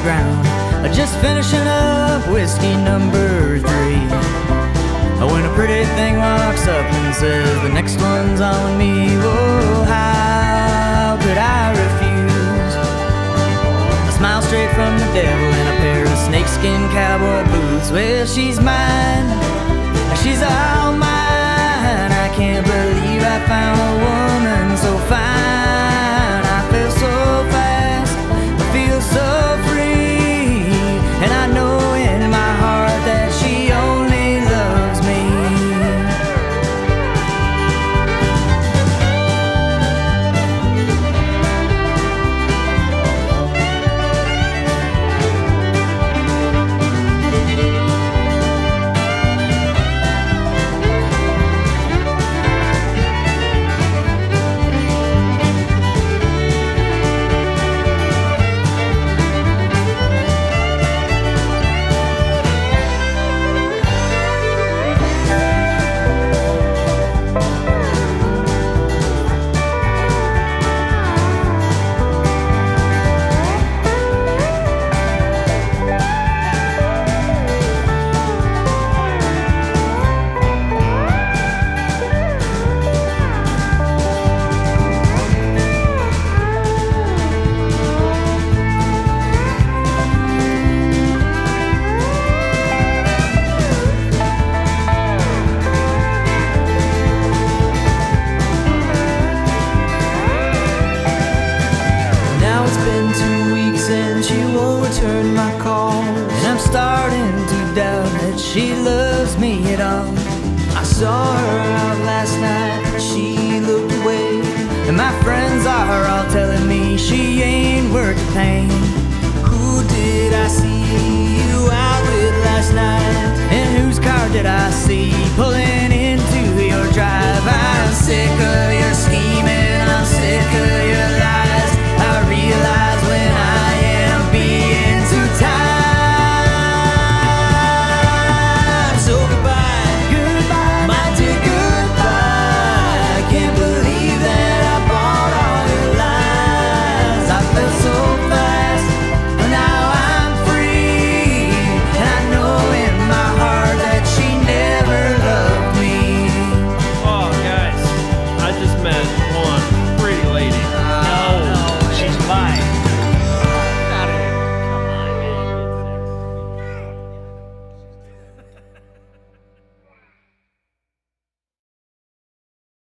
ground, just finishing up whiskey number 3. When a pretty thing walks up and says, the next one's on me, oh, how could I refuse? A smile straight from the devil in a pair of snakeskin cowboy boots. Well, she's mine, she's all mine. I can't believe I found a woman so fine. I feel so fast, I feel so free, and I know in my heart that she only loves me. Return my call, and I'm starting to doubt that she loves me at all. I saw her out last night, she looked away, and my friends are all telling me she ain't worth the pain. Who did I see